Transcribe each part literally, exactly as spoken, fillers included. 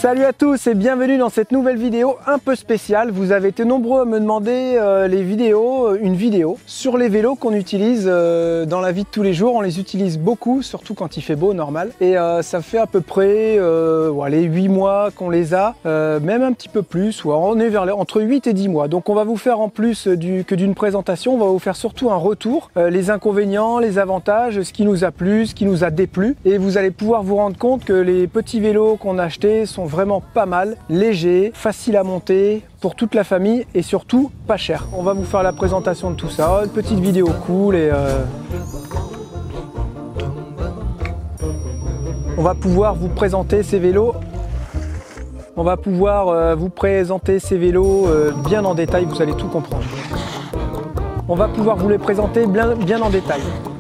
Salut à tous et bienvenue dans cette nouvelle vidéo un peu spéciale. Vous avez été nombreux à me demander euh, les vidéos, une vidéo sur les vélos qu'on utilise euh, dans la vie de tous les jours. On les utilise beaucoup, surtout quand il fait beau, normal. Et euh, ça fait à peu près euh, ouais, les huit mois qu'on les a, euh, même un petit peu plus. Ouais, on est vers les, entre huit et dix mois. Donc on va vous faire en plus du, que d'une présentation, on va vous faire surtout un retour, euh, les inconvénients, les avantages, ce qui nous a plu, ce qui nous a déplu. Et vous allez pouvoir vous rendre compte que les petits vélos qu'on a achetés sont vraiment pas mal, légers, faciles à monter pour toute la famille et surtout pas cher. On va vous faire la présentation de tout ça, une petite vidéo cool et euh... on va pouvoir vous présenter ces vélos. On va pouvoir euh, vous présenter ces vélos euh, bien en détail, vous allez tout comprendre. On va pouvoir vous les présenter bien, bien en détail.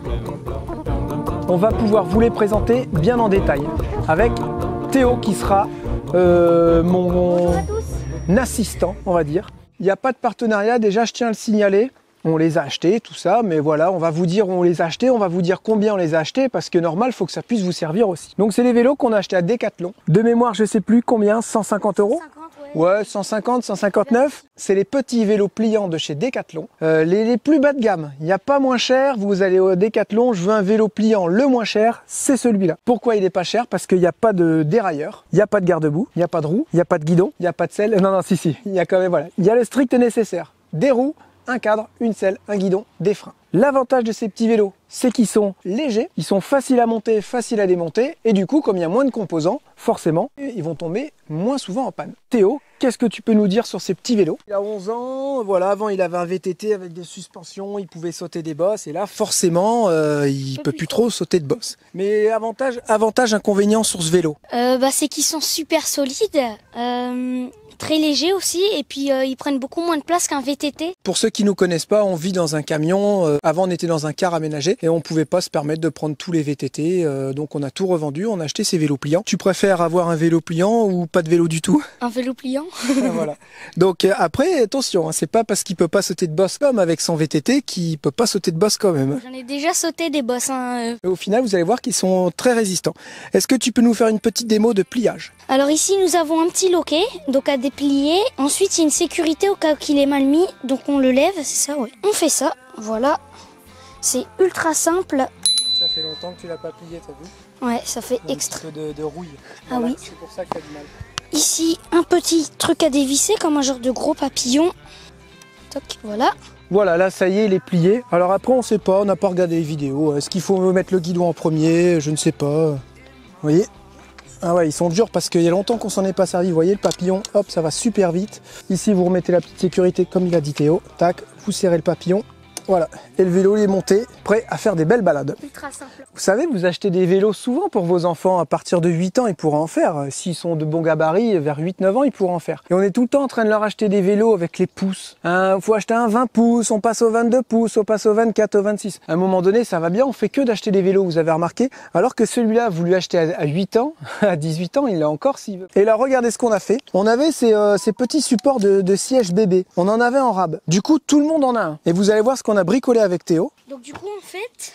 On va pouvoir vous les présenter bien en détail avec Théo qui sera euh, mon assistant, on va dire. Il n'y a pas de partenariat, déjà je tiens à le signaler. On les a achetés, tout ça, mais voilà, on va vous dire où on les a achetés, on va vous dire combien on les a achetés, parce que normal, il faut que ça puisse vous servir aussi. Donc c'est les vélos qu'on a achetés à Decathlon. De mémoire, je sais plus combien, cent cinquante euros. Ouais, cent cinquante, cent cinquante-neuf. C'est les petits vélos pliants de chez Decathlon. Euh, les, les plus bas de gamme. Il n'y a pas moins cher. Vous allez au Decathlon, je veux un vélo pliant le moins cher, c'est celui-là. Pourquoi il n'est pas cher? Parce qu'il n'y a pas de dérailleur, il n'y a pas de garde-boue, il n'y a pas de roue, il n'y a pas de guidon, il n'y a pas de selle. Non, non, si, si. Il y a quand même, voilà. Il y a le strict nécessaire. Des roues, un cadre, une selle, un guidon, des freins. L'avantage de ces petits vélos, c'est qu'ils sont légers, ils sont faciles à monter, faciles à démonter, et du coup, comme il y a moins de composants, forcément, ils vont tomber moins souvent en panne. Théo, qu'est-ce que tu peux nous dire sur ces petits vélos? Il a onze ans, voilà, avant il avait un V T T avec des suspensions, il pouvait sauter des bosses, et là, forcément, euh, il peut plus trop sauter de bosses. Mais avantage, avantage, inconvénient sur ce vélo? euh, bah, C'est qu'ils sont super solides. Euh... Très léger aussi, et puis euh, ils prennent beaucoup moins de place qu'un V T T. Pour ceux qui nous connaissent pas, on vit dans un camion. Euh, avant, on était dans un car aménagé et on pouvait pas se permettre de prendre tous les V T T. Euh, donc, on a tout revendu. On a acheté ces vélos pliants. Tu préfères avoir un vélo pliant ou pas de vélo du tout? Un vélo pliant. Voilà. Donc euh, après, attention, hein, c'est pas parce qu'il peut pas sauter de boss comme avec son V T T qu'il peut pas sauter de boss quand même. J'en ai déjà sauté des bosses. Hein. Et au final, vous allez voir qu'ils sont très résistants. Est-ce que tu peux nous faire une petite démo de pliage? Alors ici, nous avons un petit loquet, donc à déplier. Ensuite, il y a une sécurité au cas où il est mal mis, donc on le lève, c'est ça, ouais. On fait ça, voilà. C'est ultra simple. Ça fait longtemps que tu l'as pas plié, t'as vu? Ouais, ça fait extra. Un petit peu de, de rouille. Ah voilà, oui. C'est pour ça qu'il y a du mal. Ici, un petit truc à dévisser, comme un genre de gros papillon. Toc, voilà. Voilà, là ça y est, il est plié. Alors après, on sait pas, on n'a pas regardé les vidéos. Est-ce qu'il faut mettre le guidon en premier? Je ne sais pas. Vous voyez? Ah ouais, ils sont durs parce qu'il y a longtemps qu'on s'en est pas servi. Vous voyez le papillon, hop, ça va super vite. Ici, vous remettez la petite sécurité comme il a dit Théo. Tac, vous serrez le papillon. Voilà, et le vélo il est monté, prêt à faire des belles balades. Ultra simple. Vous savez, vous achetez des vélos souvent pour vos enfants. À partir de huit ans, ils pourront en faire. S'ils sont de bons gabarits, vers huit neuf ans, ils pourront en faire. Et on est tout le temps en train de leur acheter des vélos avec les pouces. Il hein, faut acheter un vingt pouces, on passe au vingt-deux pouces, on passe au vingt-quatre, au vingt-six. À un moment donné, ça va bien, on fait que d'acheter des vélos, vous avez remarqué. Alors que celui-là, vous lui achetez à huit ans, à dix-huit ans, il l'a encore s'il veut. Et là, regardez ce qu'on a fait. On avait ces, euh, ces petits supports de, de siège bébé. On en avait en rab. Du coup, tout le monde en a un. Et vous allez voir ce qu'on a bricolé avec Théo. Donc du coup, en fait,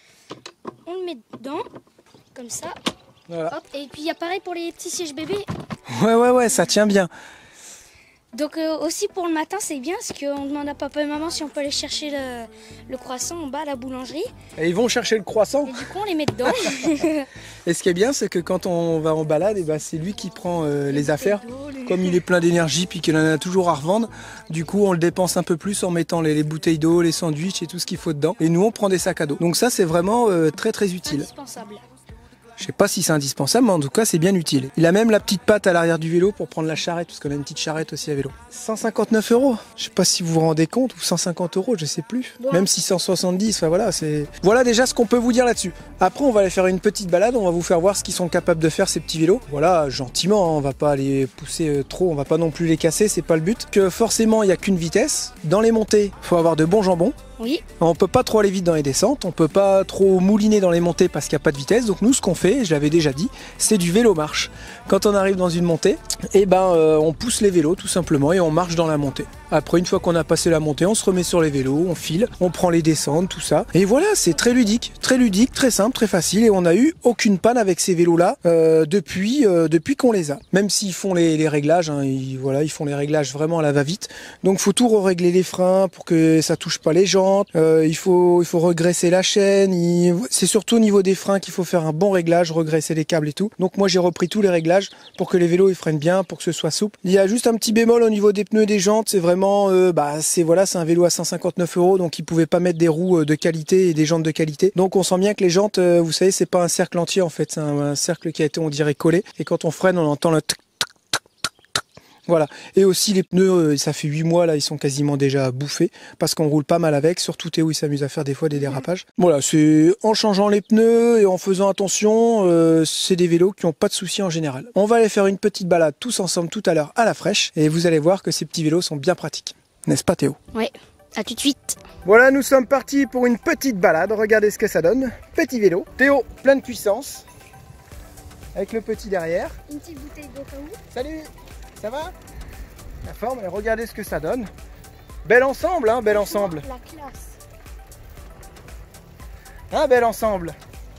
on le met dedans, comme ça. Voilà. Hop, et puis il y a pareil pour les petits sièges bébés. Ouais, ouais, ouais, ça tient bien. Donc euh, aussi pour le matin, c'est bien, parce qu'on demande à papa et maman si on peut aller chercher le, le croissant en bas à la boulangerie. Et ils vont chercher le croissant. Et du coup, on les met dedans. Et ce qui est bien, c'est que quand on va en balade, et ben, c'est lui qui prend euh, les, les affaires. Les... Comme il est plein d'énergie puis qu'il en a toujours à revendre, du coup, on le dépense un peu plus en mettant les, les bouteilles d'eau, les sandwichs et tout ce qu'il faut dedans. Et nous, on prend des sacs à dos. Donc ça, c'est vraiment euh, très très utile. Indispensable. Je sais pas si c'est indispensable, mais en tout cas, c'est bien utile. Il a même la petite patte à l'arrière du vélo pour prendre la charrette, parce qu'on a une petite charrette aussi à vélo. cent cinquante-neuf euros. Je sais pas si vous vous rendez compte, ou cent cinquante euros, je sais plus. Ouais. Même six cent soixante-dix, enfin voilà, c'est... Voilà déjà ce qu'on peut vous dire là-dessus. Après, on va aller faire une petite balade, on va vous faire voir ce qu'ils sont capables de faire, ces petits vélos. Voilà, gentiment, hein, on va pas les pousser trop, on va pas non plus les casser, c'est pas le but. Que forcément, il y a qu'une vitesse. Dans les montées, faut avoir de bons jambons. Oui. On peut pas trop aller vite dans les descentes, on peut pas trop mouliner dans les montées parce qu'il n'y a pas de vitesse. Donc nous, ce qu'on fait, je l'avais déjà dit, c'est du vélo marche. Quand on arrive dans une montée, eh ben, euh, on pousse les vélos tout simplement et on marche dans la montée. Après, une fois qu'on a passé la montée, on se remet sur les vélos, on file, on prend les descentes, tout ça. Et voilà, c'est très ludique, très ludique, très simple, très facile. Et on n'a eu aucune panne avec ces vélos-là euh, depuis, euh, depuis qu'on les a. Même s'ils font les, les réglages, hein, ils, voilà, ils font les réglages vraiment à la va-vite. Donc, faut tout régler les freins pour que ça touche pas les jantes. Euh, il faut, il faut regresser la chaîne. Il... C'est surtout au niveau des freins qu'il faut faire un bon réglage, regresser les câbles et tout. Donc, moi, j'ai repris tous les réglages pour que les vélos ils freinent bien, pour que ce soit souple. Il y a juste un petit bémol au niveau des pneus et des jantes. C'est vraiment Euh, bah, c'est voilà, c'est un vélo à cent cinquante-neuf euros, donc ils pouvaient pas mettre des roues de qualité et des jantes de qualité. Donc on sent bien que les jantes, euh, vous savez, c'est pas un cercle entier en fait, c'est un, un cercle qui a été, on dirait, collé. Et quand on freine, on entend le tic, tic, tic, tic, tic. Voilà. Et aussi les pneus, euh, ça fait huit mois là, ils sont quasiment déjà bouffés parce qu'on roule pas mal avec. Surtout Théo, il s'amuse à faire des fois des dérapages. Voilà, c'est en changeant les pneus et en faisant attention, euh, c'est des vélos qui ont pas de soucis en général. On va aller faire une petite balade tous ensemble tout à l'heure à la fraîche et vous allez voir que ces petits vélos sont bien pratiques. N'est-ce pas Théo? Oui, à tout de suite. Voilà, nous sommes partis pour une petite balade. Regardez ce que ça donne. Petit vélo. Théo, plein de puissance. Avec le petit derrière. Une petite bouteille d'eau comme vous. Salut, ça va? La forme, et regardez ce que ça donne. Bel ensemble, hein, bel ensemble. La classe. Un bel ensemble.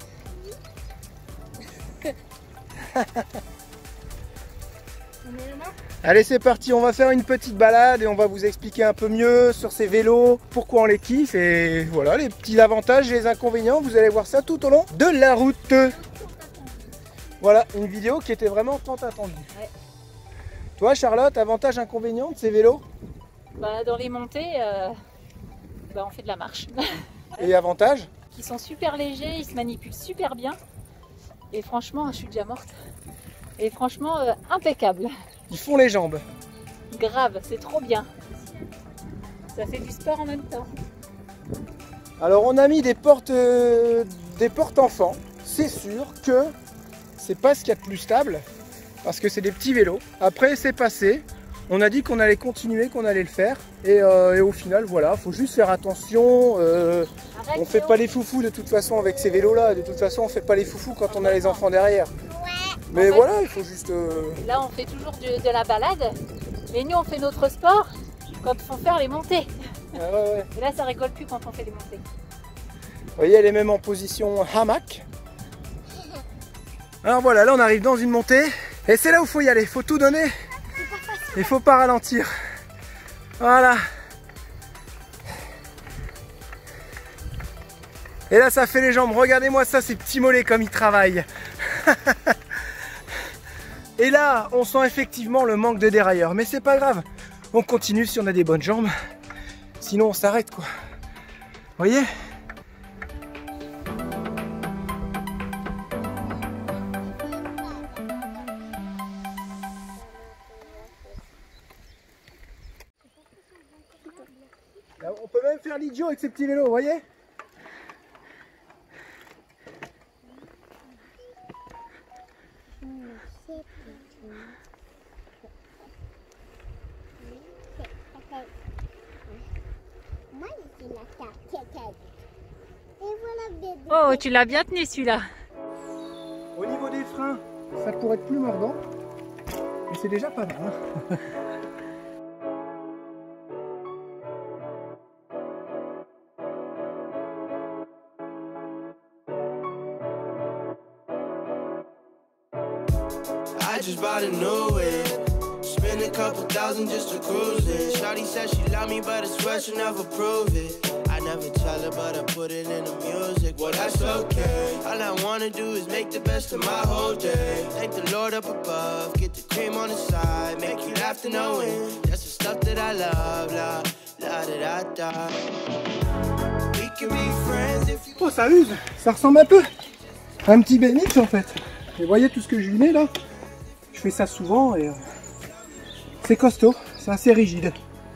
Allez, c'est parti, on va faire une petite balade et on va vous expliquer un peu mieux sur ces vélos, pourquoi on les kiffe et voilà les petits avantages et les inconvénients. Vous allez voir ça tout au long de la route. Voilà, une vidéo qui était vraiment tant attendue. Ouais. Toi, Charlotte, avantages, inconvénients de ces vélos? Bah, dans les montées, euh, bah, on fait de la marche. Et avantages? Ils sont super légers, ils se manipulent super bien. Et franchement, je suis déjà morte. Et franchement, euh, impeccable. Ils font les jambes. Grave, c'est trop bien. Ça fait du sport en même temps. Alors on a mis des portes, euh, des portes enfants. C'est sûr que c'est pas ce qu'il y a de plus stable parce que c'est des petits vélos. Après c'est passé. On a dit qu'on allait continuer, qu'on allait le faire. Et, euh, et au final, voilà, faut juste faire attention. Euh, Arrête, on fait Théo. pas les foufous de toute façon avec ces vélos-là. De toute façon, on fait pas les foufous quand on a les enfants derrière. Mais En fait, voilà, il faut juste... euh, Là, on fait toujours de, de la balade. Et nous, on fait notre sport quand il faut faire les montées. ah ouais, ouais. Et là, ça rigole plus quand on fait les montées. Vous voyez, elle est même en position hamac. Alors voilà, là on arrive dans une montée. Et c'est là où il faut y aller, il faut tout donner. Il faut pas ralentir. Voilà. Et là ça fait les jambes. Regardez-moi ça, ces petits mollets comme ils travaillent. Et là, on sent effectivement le manque de dérailleur. Mais c'est pas grave. On continue si on a des bonnes jambes. Sinon on s'arrête quoi. Vous voyez ? On peut même faire l'idiot avec ces petits vélos, vous voyez? Oh, tu l'as bien tenu celui-là. Au niveau des freins, ça pourrait être plus mordant, mais c'est déjà pas mal. Hein. I just bought a new whip. Spend a couple thousand just to cruise it. Shawty said she love me, but I swear she'll never prove it. I never tell her, but I put it in the music. Well, that's okay. All I wanna do is make the best of my whole day. Thank the Lord up above, get the cream on the side, make you laugh to knowing that's the stuff that I love. La la da da da. We can be friends if you. Oh, ça use, ça ressemble un peu à un petit B M X en fait. Et voyez tout ce que je lui mets là. Je fais ça souvent et euh, c'est costaud, c'est assez rigide.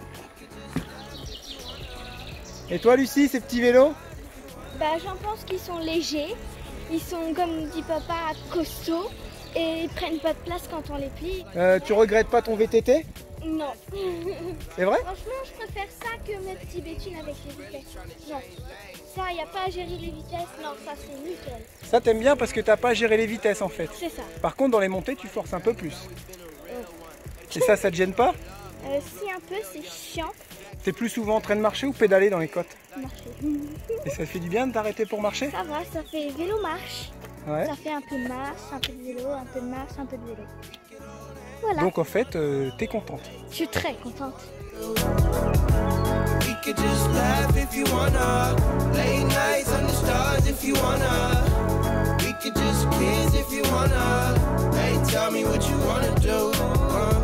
Et toi Lucie, ces petits vélos? Bah, j'en pense qu'ils sont légers, ils sont comme dit papa costauds et ils prennent pas de place quand on les plie. euh, Tu regrettes pas ton V T T? Non. C'est vrai? Franchement, je préfère ça pas que mes petits bétunes avec les vitesses. Non. Ça, il n'y a pas à gérer les vitesses. Non, ça c'est nickel. Ça t'aimes bien parce que t'as pas à gérer les vitesses en fait. C'est ça. Par contre dans les montées tu forces un peu plus. Euh. Et ça, ça te gêne pas? Euh, si un peu, c'est chiant. T'es plus souvent en train de marcher ou pédaler dans les côtes? Marcher. Et ça fait du bien de t'arrêter pour marcher? Ça va, ça fait vélo-marche. Ouais. Ça fait un peu de marche, un peu de vélo, un peu de marche, un peu de vélo. Voilà. Donc en fait, euh, t'es contente. Je suis très contente. We could just laugh if you wanna. Late nights under stars if you wanna. We could just kiss if you wanna. Hey, tell me what you wanna do. Uh-huh.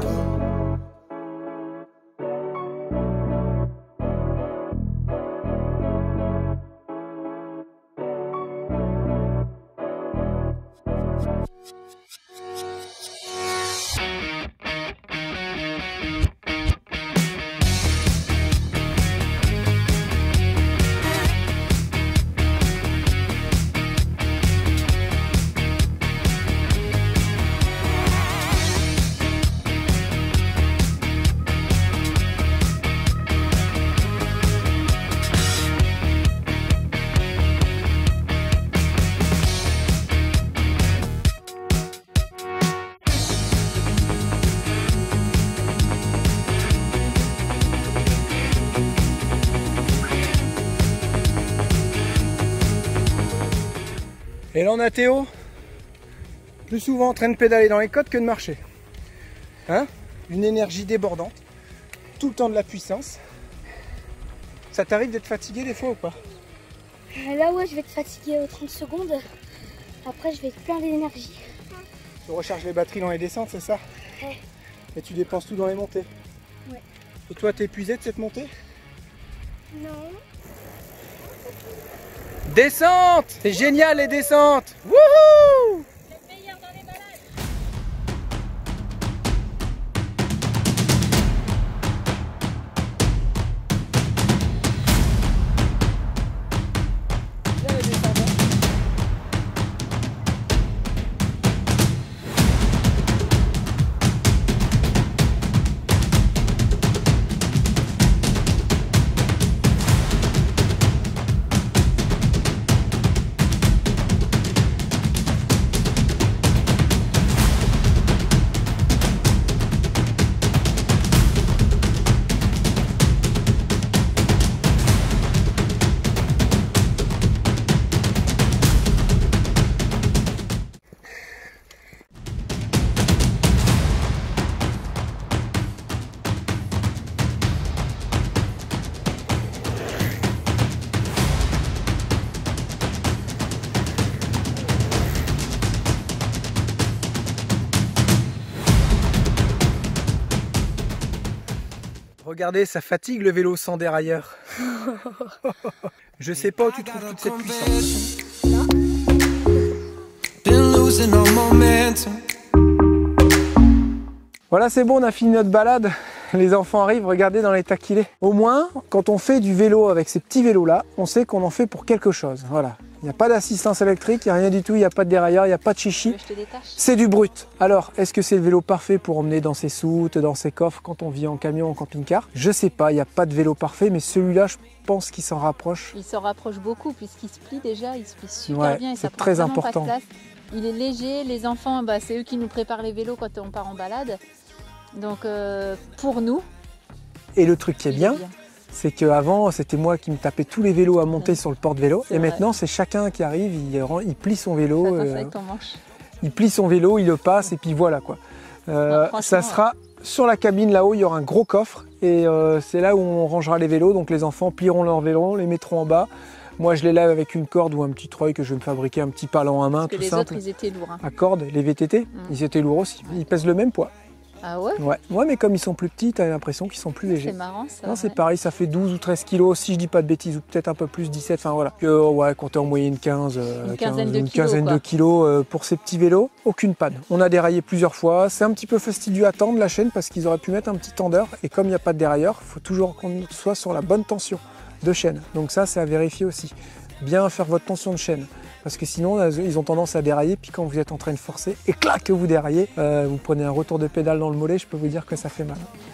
Et là on a Théo, plus souvent en train de pédaler dans les côtes que de marcher. Hein? Une énergie débordante, tout le temps de la puissance. Ça t'arrive d'être fatigué des fois ou pas? Là ouais, je vais être fatiguée aux trente secondes. Après je vais être plein d'énergie. Tu recharges les batteries dans les descentes, c'est ça? Ouais. Et tu dépenses tout dans les montées? Ouais. Et toi t'es épuisé de cette montée? Non. Descente! C'est génial les descentes! Wouhou! Regardez, ça fatigue le vélo sans dérailleur. Je sais pas où tu trouves toute cette puissance. Voilà, c'est bon, on a fini notre balade. Les enfants arrivent, regardez dans l'état qu'il est. Au moins, quand on fait du vélo avec ces petits vélos-là, on sait qu'on en fait pour quelque chose. Voilà. Il n'y a pas d'assistance électrique, il n'y a rien du tout, il n'y a pas de dérailleur, il n'y a pas de chichi. C'est du brut. Alors, est-ce que c'est le vélo parfait pour emmener dans ses soutes, dans ses coffres quand on vit en camion, en camping-car? Je sais pas, il n'y a pas de vélo parfait, mais celui-là, je pense qu'il s'en rapproche. Il s'en rapproche beaucoup puisqu'il se plie déjà, il se plie super Ouais, bien et ça c'est prend très vraiment important. pas de place. Il est léger, les enfants, bah, c'est eux qui nous préparent les vélos quand on part en balade. Donc euh, pour nous, et le truc qui est il bien, est bien. c'est qu'avant, c'était moi qui me tapais tous les vélos à monter Ouais. sur le porte-vélo. C'est Et vrai. maintenant, c'est chacun qui arrive, il, rend- il plie son vélo. Ça, ça, euh, avec ton manche. il plie son vélo, il le passe et puis voilà quoi. Euh, Ouais, franchement, ça sera sur la cabine là-haut, il y aura un gros coffre et euh, c'est là où on rangera les vélos. Donc les enfants plieront leurs vélos, les mettront en bas. Moi je les lève avec une corde ou un petit treuil que je vais me fabriquer, un petit palan à main, Parce que tout les simple. autres, ils étaient lourds. hein. À corde, les V T T, ils étaient lourds aussi. Ils pèsent le même poids. Ah ouais? Ouais, ouais mais comme ils sont plus petits, t'as l'impression qu'ils sont plus légers. C'est marrant ça. Non, c'est ouais. pareil, ça fait douze ou treize kilos, si je dis pas de bêtises, ou peut-être un peu plus, dix-sept, enfin voilà. Que, ouais, comptez en moyenne quinze, euh, Une quinzaine de une kilos, quinzaine quoi. de kilos euh, pour ces petits vélos. Aucune panne. On a déraillé plusieurs fois. C'est un petit peu fastidieux à tendre la chaîne parce qu'ils auraient pu mettre un petit tendeur. Et comme il n'y a pas de dérailleur, il faut toujours qu'on soit sur la bonne tension de chaîne. Donc ça, c'est à vérifier aussi. Bien faire votre tension de chaîne. Parce que sinon, ils ont tendance à dérailler, puis quand vous êtes en train de forcer, et clac, que vous déraillez, euh, vous prenez un retour de pédale dans le mollet, je peux vous dire que ça fait mal.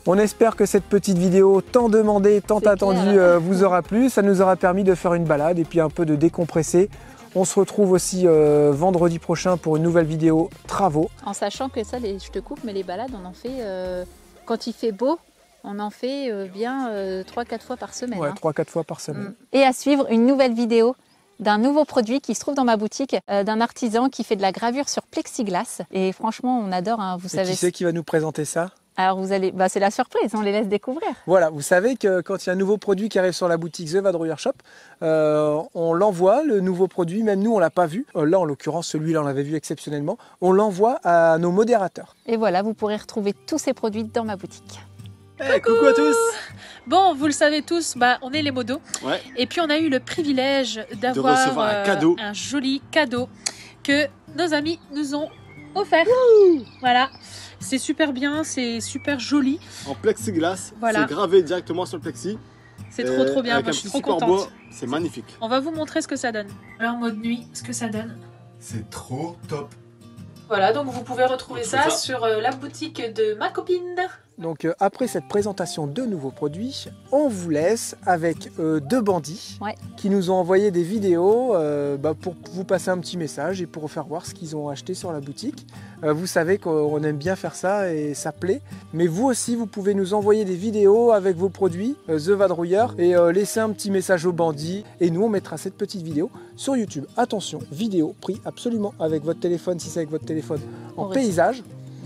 On espère que cette petite vidéo tant demandée, tant attendue euh, vous aura plu. Ça nous aura permis de faire une balade et puis un peu de décompresser. On se retrouve aussi euh, vendredi prochain pour une nouvelle vidéo travaux. En sachant que ça, les, je te coupe, mais les balades, on en fait, euh, quand il fait beau, on en fait euh, bien euh, trois quatre fois par semaine. Ouais, hein. trois quatre fois par semaine. Et à suivre, une nouvelle vidéo d'un nouveau produit qui se trouve dans ma boutique, euh, d'un artisan qui fait de la gravure sur plexiglas. Et franchement, on adore, hein, vous Et savez. qui c'est qui va nous présenter ça? Alors vous allez, bah, c'est la surprise, on les laisse découvrir. Voilà, vous savez que quand il y a un nouveau produit qui arrive sur la boutique The Vadrouilleur Shop, euh, on l'envoie, le nouveau produit, même nous on l'a pas vu. Euh, là en l'occurrence, celui-là on l'avait vu exceptionnellement. On l'envoie à nos modérateurs. Et voilà, vous pourrez retrouver tous ces produits dans ma boutique. Hey, coucou à tous. Bon, vous le savez tous, bah, on est les modos. Ouais. Et puis on a eu le privilège d'avoir recevoir un cadeau. un joli cadeau que nos amis nous ont offert. Voilà, c'est super bien, c'est super joli. En plexiglas, Voilà. c'est gravé directement sur le plexi. C'est trop trop bien, avec moi un je suis petit trop support contente. bois, c'est magnifique. On va vous montrer ce que ça donne. Alors mode nuit, ce que ça donne. C'est trop top. Voilà, donc vous pouvez retrouver On ça, fait ça. sur euh, la boutique de ma copine. Donc euh, après cette présentation de nouveaux produits, on vous laisse avec euh, deux bandits Ouais. qui nous ont envoyé des vidéos euh, bah, pour vous passer un petit message et pour faire voir ce qu'ils ont acheté sur la boutique. Euh, vous savez qu'on aime bien faire ça et ça plaît. Mais vous aussi, vous pouvez nous envoyer des vidéos avec vos produits, euh, The Vadrouilleur, et euh, laisser un petit message aux bandits. Et nous, on mettra cette petite vidéo sur YouTube. Attention, vidéo prise absolument avec votre téléphone, si c'est avec votre téléphone, en On paysage.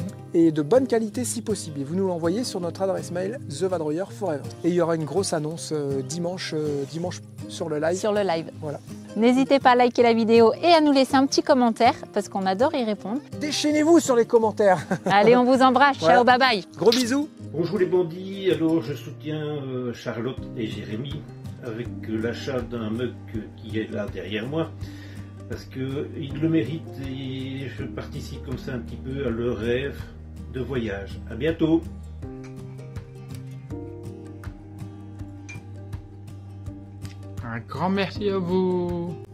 Et de bonne qualité si possible. Et vous nous l'envoyez sur notre adresse mail The Vadrouilleur Forever. Et il y aura une grosse annonce euh, dimanche, euh, dimanche sur le live. Sur le live. Voilà. N'hésitez pas à liker la vidéo et à nous laisser un petit commentaire parce qu'on adore y répondre. Déchaînez-vous sur les commentaires. Allez, on vous embrasse. Voilà. Ciao, bye bye. Gros bisous. Bonjour les bandits, alors je soutiens euh, Charlotte et Jérémy avec euh, l'achat d'un mug euh, qui est là derrière moi parce qu'ils le méritent et je participe comme ça un petit peu à leur rêve de voyage. À bientôt. Un grand merci à vous.